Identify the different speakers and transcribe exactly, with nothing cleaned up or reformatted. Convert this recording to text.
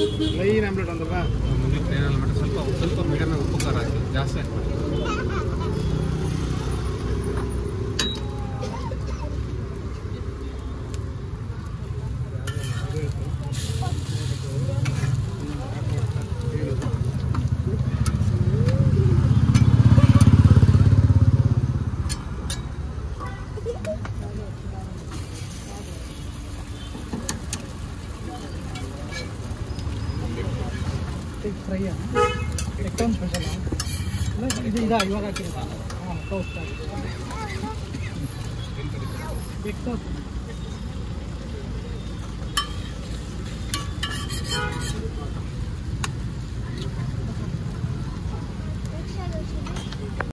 Speaker 1: plain omelette ಅಂತಲ್ಲ
Speaker 2: ಮುಂದೆ plane omelette ಸ್ವಲ್ಪ ಸ್ವಲ್ಪ ಮೀಡಿಯಮ್ ಉಪ್ಪು ಖಾರ ಹಾಕಿ ಜಾಸ್ತಿ ಹಾಕಿ
Speaker 1: ಫ್ರೈ ಎಕ್ಟೊಂದು ಸ್ಪೆಷಲ್ ಇದು ಇದಾ ಇವಾಗ ಹಾಕಿರೋದು ಹಾಂ ಟೋಸ್ಟ್ ಎಗ್ ಟೋಸ್ಟ್